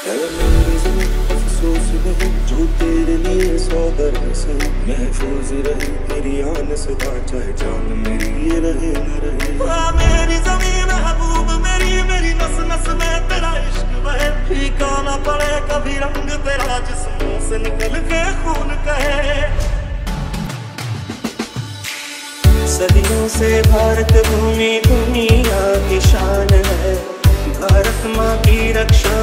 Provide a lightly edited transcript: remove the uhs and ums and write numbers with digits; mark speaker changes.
Speaker 1: है मेरी ज़मीं अफसोस नहीं जो तेरे लिए सौ दर्द सही, महफूज रहे तेरी आन से चाहे जान मेरी ये रहे न रहे।
Speaker 2: मेरी ज़मीं महबूब मेरी, मेरी नस नस में तेरा इश्क बहे, फीका ना पड़े कभी रंग तेरा जिस्मों से निकल के खून कहे। सदियों से भारत भूमि दुनिया की शान है, भारत माँ की रक्षा